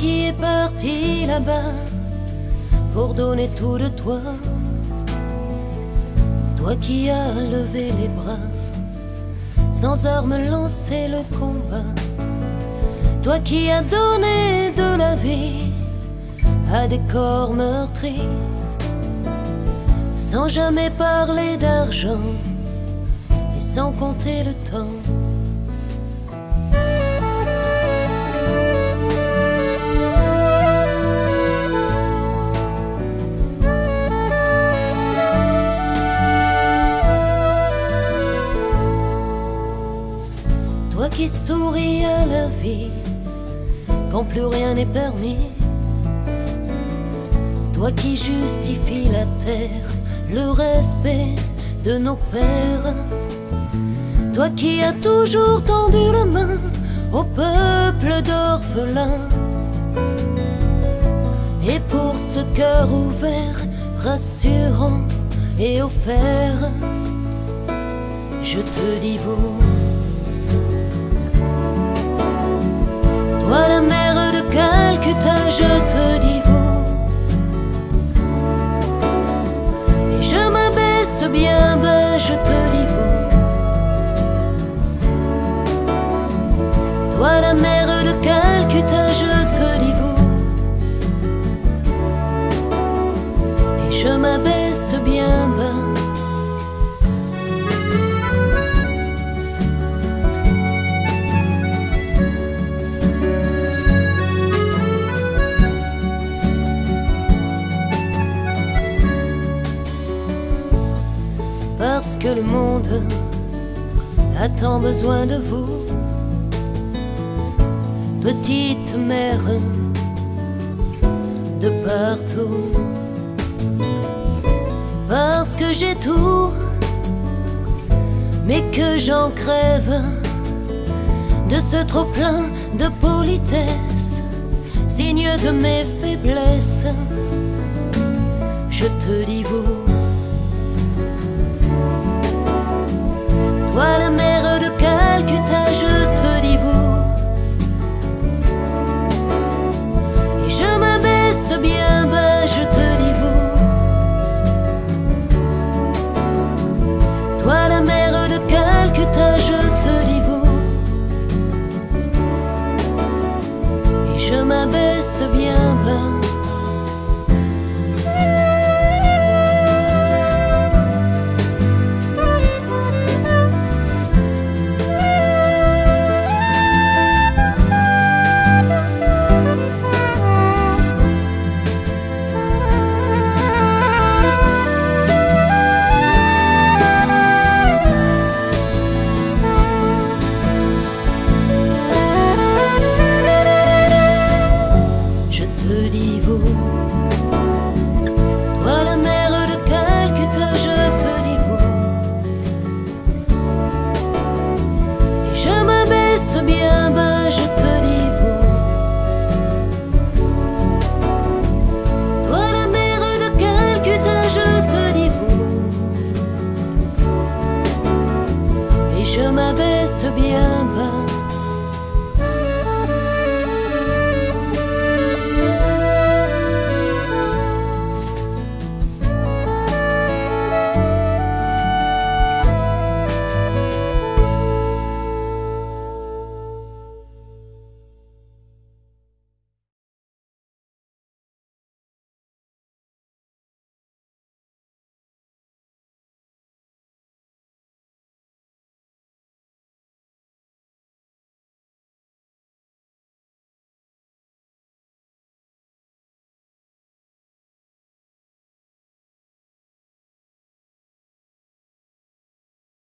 qui es parti là-bas pour donner tout de toi, toi qui as levé les bras, sans armes lancé le combat, toi qui as donné de la vie à des corps meurtris, sans jamais parler d'argent et sans compter le temps. Toi qui souris à la vie quand plus rien n'est permis, toi qui justifie la terre, le respect de nos pères, toi qui as toujours tendu la main au peuple d'orphelins, et pour ce cœur ouvert, rassurant et offert, je te dis vous. Toi la mère de Calcutta, je te dis vous. Et je m'abaisse bien bas, je te dis vous. Toi la mère de Calcutta, je te dis vous. Et je m'abaisse bien bas. Parce que le monde a tant besoin de vous, petite mère de partout. Parce que j'ai tout, mais que j'en crève de ce trop-plein de politesse, signe de mes faiblesses. Je te dis vous. Toi la mère de Calcutta, je te dis vous. Et je m'abaisse bien bas, je te dis vous. Toi la mère de Calcutta, je te dis vous. Et je m'abaisse bien bas.